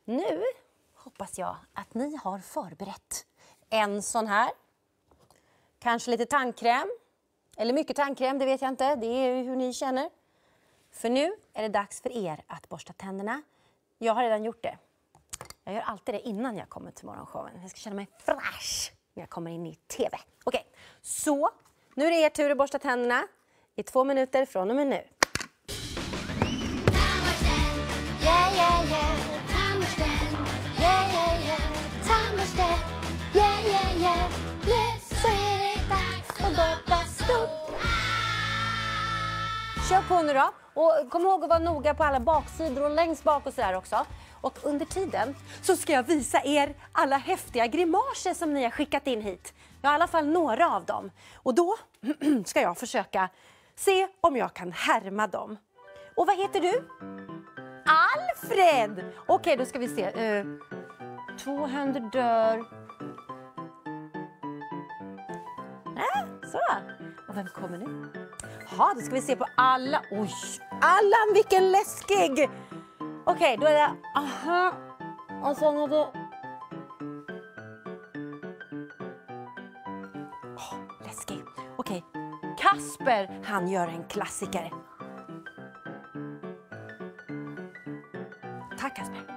Nu hoppas jag att ni har förberett en sån här. Kanske lite tandkräm. Eller mycket tandkräm, det vet jag inte. Det är hur ni känner. För nu är det dags för er att borsta tänderna. Jag har redan gjort det. Jag gör alltid det innan jag kommer till morgonshowen. Jag ska känna mig fresh när jag kommer in i tv. Okej, så nu är det er tur att borsta tänderna i 2 minuter från och med nu. Kör på nu då. Och kom ihåg att vara noga på alla baksidor och längst bak och sådär också. Och under tiden så ska jag visa er alla häftiga grimaser som ni har skickat in hit. Jag har i alla fall några av dem. Och då ska jag försöka se om jag kan härma dem. Och vad heter du? Alfred! Okej, då ska vi se. 2 händer dör. Så. Och vem kommer nu? Ja, då ska vi se på alla. Oj, Allan, vilken läskig! Okej, då är det... Aha. Och sen är det... Läskig. Okej, Kasper, han gör en klassiker. Tack, Kasper.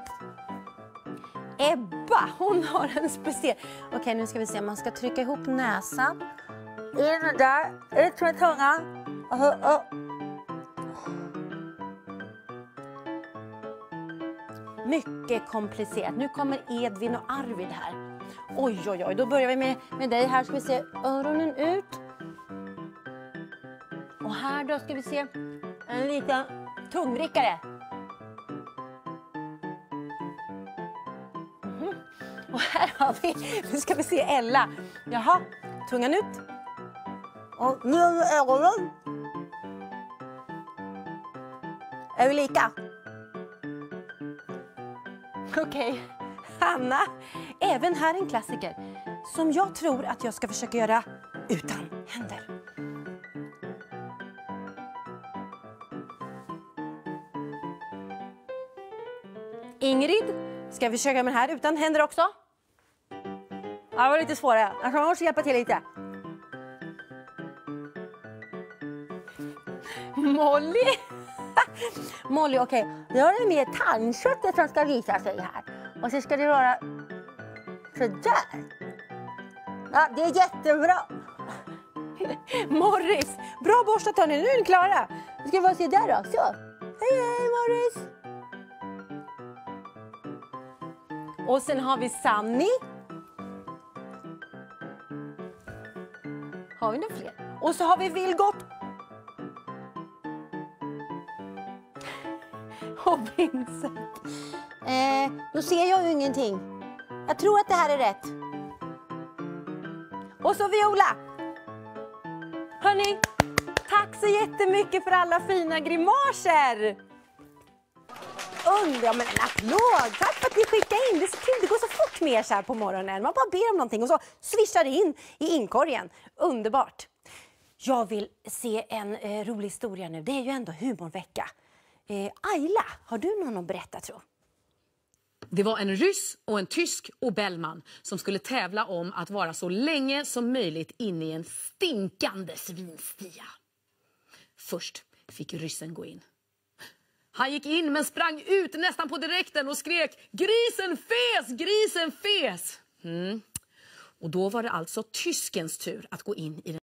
Ebba, hon har en speciell... Okej, nu ska vi se. Man ska trycka ihop näsan. In där, ut med tungan. Mycket komplicerat. Nu kommer Edvin och Arvid här. Oj, oj, oj. Då börjar vi med dig. Här ska vi se öronen ut. Och här då ska vi se en liten tungvrickare. Och här har vi, nu ska vi se Ella. Jaha, tungan ut. Och nu är ögonen. Är vi lika? Okej, Hanna. Även här en klassiker. Som jag tror att jag ska försöka göra utan händer. Ingrid, ska vi försöka med den här utan händer också? Ja, det var lite svårare. Jag måste hjälpa till lite. Molly. Molly, okej. Nu har du med tandköttet som ska visa sig här. Och så ska det vara sådär. Ja, det är jättebra. Morris, bra borstat hörni. Nu är ni klara. Nu ska vi bara se där då. Så. Hej, hej Morris. Och sen har vi Sanni. Har vi några fler? Och så har vi Vilgot. Och Vincent. Då ser jag ju ingenting. Jag tror att det här är rätt. Och så Viola. Hörni, tack så jättemycket för alla fina grimaser. Ja, men en applåd. Tack för att ni skickade in. Det är så kul. Det går så fort med så här på morgonen. Man bara ber om någonting och så swishar det in i inkorgen. Underbart. Jag vill se en rolig historia nu. Det är ju ändå humorvecka. Ayla, har du någon att berätta, tro? Det var en ryss och en tysk och Bellman som skulle tävla om att vara så länge som möjligt inne i en stinkande svinstia. Först fick ryssen gå in. Han gick in men sprang ut nästan på direkten och skrek grisen fes, grisen fes. Och då var det alltså tyskens tur att gå in i den